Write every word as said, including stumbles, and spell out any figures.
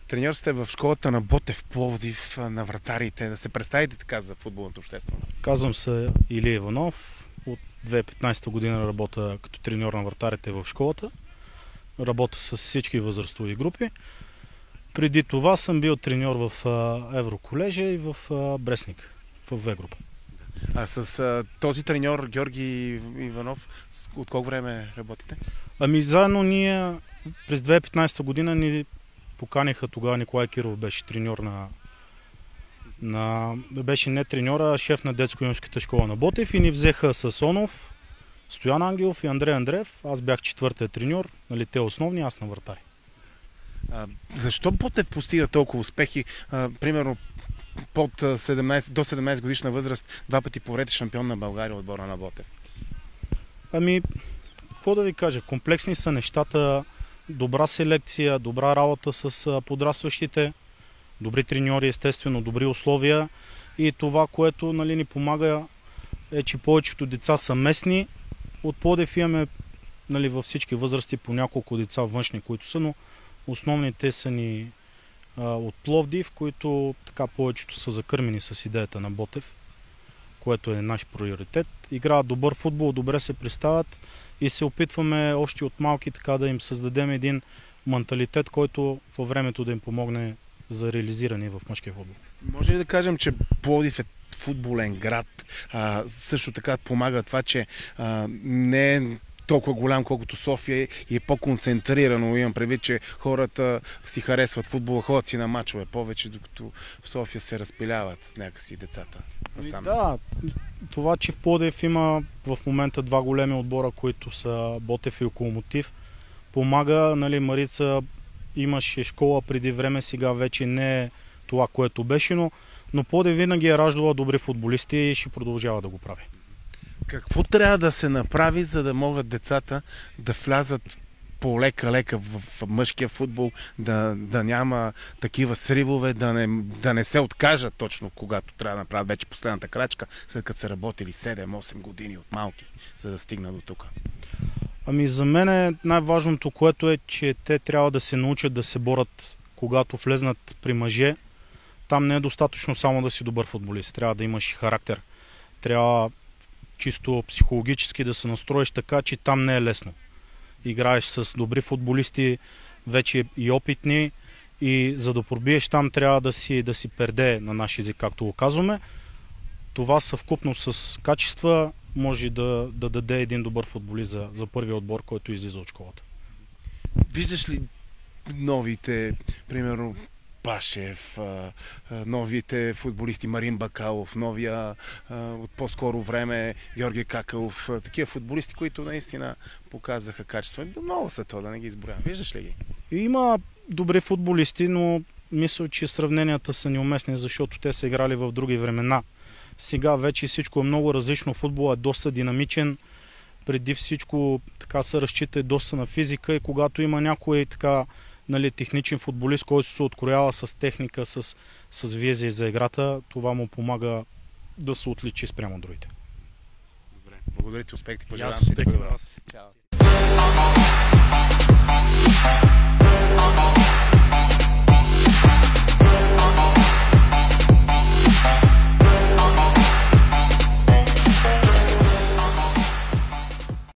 Треньор сте в школата на Ботев, Пловдив, на вратарите. Да се представите така за футболното обществено. Казвам се Илия Иванов. От две хиляди и петнадесета година работя като треньор на вратарите в школата. Работя с всички възрастови групи. Преди това съм бил треньор в Евроколежа и в Брестник, в В група. А с а, този треньор Георги Иванов, от колко време работите? Ами заедно ние през две хиляди и петнадесета година ни поканиха, тогава Николай Киров беше треньор на, на беше не треньора, а шеф на детско-юношеската школа на Ботев и ни взеха с Онов, Стоян Ангелов и Андрей Андреев. Аз бях четвъртия треньор, нали, те основни, аз на вратари. А, защо Ботев постига толкова успехи? А, примерно под седемнадесет, до седемнадесет годишна възраст два пъти поред е шампион на България отбора на Ботев. Ами, какво да ви кажа, комплексни са нещата, добра селекция, добра работа с подрастващите, добри треньори, естествено, добри условия и това, което, нали, ни помага е, че повечето деца са местни. От Пловдив имаме, нали, във всички възрасти по няколко деца външни, които са, но основните са ни а, от Пловдив, които така повечето са закърмени с идеята на Ботев, което е наш приоритет. Играят добър футбол, добре се представят и се опитваме още от малки така да им създадем един менталитет, който във времето да им помогне за реализиране в мъжкия футбол. Може ли да кажем, че Пловдив е футболен град? А, също така помага това, че а, не е толкова голям, колкото София и е по-концентрирано. Имам предвид, че хората си харесват футбола, ходят си на мачове повече, докато в София се разпиляват някакси децата. Ами да, това, че в Пловдив има в момента два големи отбора, които са Ботев и Локомотив, помага, нали, Марица имаше школа преди време, сега вече не е това, което беше, но, но Пловдив винаги е раждала добри футболисти и ще продължава да го прави. Какво трябва да се направи, за да могат децата да влязат по-лека-лека в мъжкия футбол, да, да няма такива сривове, да не, да не се откажат точно когато трябва да направят вече последната крачка, след като са работили седем-осем години от малки, за да стигнат до тук? Ами за мен е най-важното, което е, че те трябва да се научат да се борят, когато влезнат при мъже. Там не е достатъчно само да си добър футболист, трябва да имаш характер. Трябва чисто психологически да се настроиш така, че там не е лесно. Играеш с добри футболисти, вече и опитни, и за да пробиеш там трябва да си, да си перде на наш език, както го казваме. Това съвкупно с качества може да, да даде един добър футболист за, за първия отбор, който излиза от школата. Виждаш ли новите, примерно Пашев, новите футболисти Марин Бакалов, новия от по-скоро време Георги Какалов, такива футболисти, които наистина показаха качества. Много са то, да не ги изброявам. Виждаш ли ги? Има добри футболисти, но мисля, че сравненията са неуместни, защото те са играли в други времена. Сега вече всичко е много различно. Футбол е доста динамичен. Преди всичко така се разчита доста на физика и когато има някой така, нали, техничен футболист, който се откроява с техника, с, с визия за играта, това му помага да се отличи спрямо другите. Добре, благодаря ти, успех ти, пожелавам. Успех на вас. Чао.